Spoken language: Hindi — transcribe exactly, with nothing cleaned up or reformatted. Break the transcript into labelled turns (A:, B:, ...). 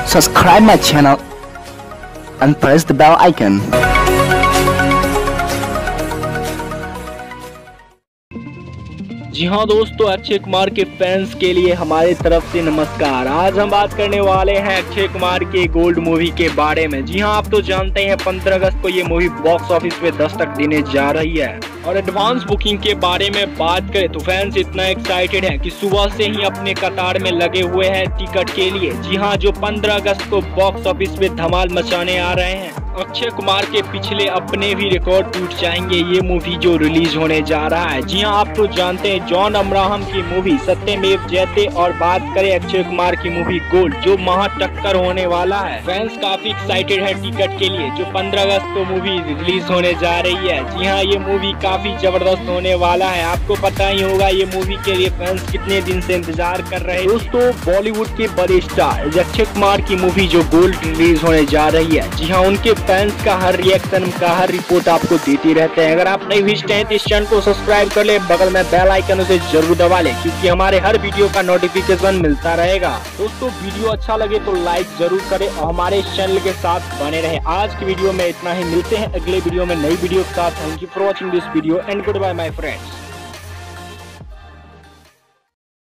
A: subscribe my channel and press the bell icon.
B: जी हाँ दोस्तों, अक्षय कुमार के फैंस के लिए हमारे तरफ से नमस्कार। आज हम बात करने वाले हैं अक्षय कुमार के गोल्ड मूवी के बारे में। जी हाँ, आप तो जानते हैं पंद्रह अगस्त को ये मूवी बॉक्स ऑफिस पे दस्तक देने जा रही है। और एडवांस बुकिंग के बारे में बात करें तो फैंस इतना एक्साइटेड हैं कि सुबह से ही अपने कतार में लगे हुए हैं टिकट के लिए। जी हाँ, जो पंद्रह अगस्त को बॉक्स ऑफिस पे धमाल मचाने आ रहे हैं। अक्षय कुमार के पिछले अपने भी रिकॉर्ड टूट जाएंगे ये मूवी जो रिलीज होने जा रहा है। जी हाँ, आप तो जानते हैं जॉन अब्राहम की मूवी सत्यमेव जयते और बात करें अक्षय कुमार की मूवी गोल्ड जो महा टक्कर होने वाला है। फैंस काफी एक्साइटेड है टिकट के लिए जो पंद्रह अगस्त को मूवी रिलीज होने जा रही है। जी हाँ, ये मूवी काफी जबरदस्त होने वाला है। आपको पता ही होगा ये मूवी के लिए फैंस कितने दिन से इंतजार कर रहे हैं। दोस्तों, बॉलीवुड के बड़े स्टार अक्षय कुमार की मूवी जो गोल्ड रिलीज होने जा रही है, जी हाँ, उनके फैंस का हर रिएक्शन का हर रिपोर्ट आपको देती रहते हैं। अगर आप नए विजिट हैं तो इस चैनल को सब्सक्राइब कर ले, बगल में बेल आइकन उसे जरूर दबा ले क्योंकि हमारे हर वीडियो का नोटिफिकेशन मिलता रहेगा। दोस्तों, वीडियो अच्छा लगे तो लाइक जरूर करें और हमारे चैनल के साथ बने रहें। आज की वीडियो में इतना ही, मिलते हैं अगले वीडियो में नई वीडियो के साथ। Thank you for watching this video and goodbye my friends.